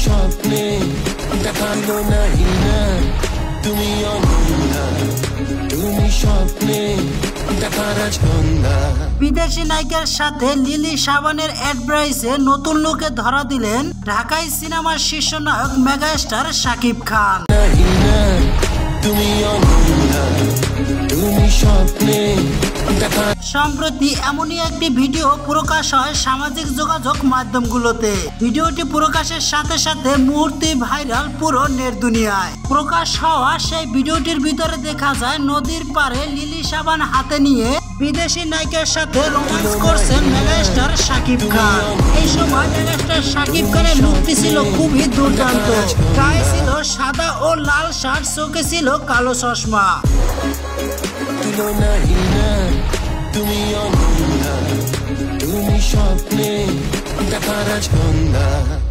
স্বপ্নে দেখালো নাহি না তুমি অনন্যা, তুমি স্বপ্নে দেখা রাজকন্যা। বিদেশি নায়িকার সাথে লিলি শাবানের অ্যাডভাইসে নতুন লোকে ধরা দিলেন ঢাকাই সিনেমার শীর্ষ নায়ক মেগাস্টার শাকিব খান। তুমি অনন্যা, তুমি স্বপ্নে দেখা। সম্প্রতি এমনই একটি ভিডিও প্রকাশ হয় সামাজিক যোগাযোগ মাধ্যমগুলোতে। ভিডিওটি প্রকাশের সাথে সাথে মুহূর্তে ভাইরাল পুরো নেট দুনিয়ায়। প্রকাশ হওয়া সেই ভিডিওটির ভিতরে দেখা যায় নদীর পাড়ে লিলি শাবান হাতে নিয়ে বিদেশি নায়িকার সাথে রোম্যান্স করছেন মেগাস্টার শাকিব খান। এই সময় মেগাস্টার শাকিব খানের লুকটি ছিল খুবই দুর্দান্ত। গায়ে ছিল সাদা ও লাল শার্ট, চোখে ছিল কালো চশমা। তুমি অনন্যা, তুমি স্বপ্নে দেখা রাজকন্যা।